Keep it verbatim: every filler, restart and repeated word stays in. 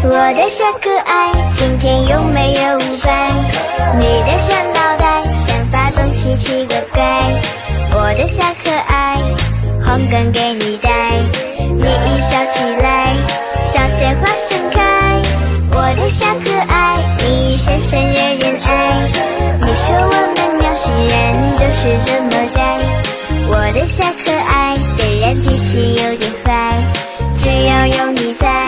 我的小可爱，今天有没有乖？你的小脑袋，想法总奇奇怪怪。我的小可爱，红根给你戴，你一笑起来，像鲜花盛开。我的小可爱，你深深惹人爱。你说我们喵星人就是这么宅。我的小可爱，虽然脾气有点坏，只要有你在。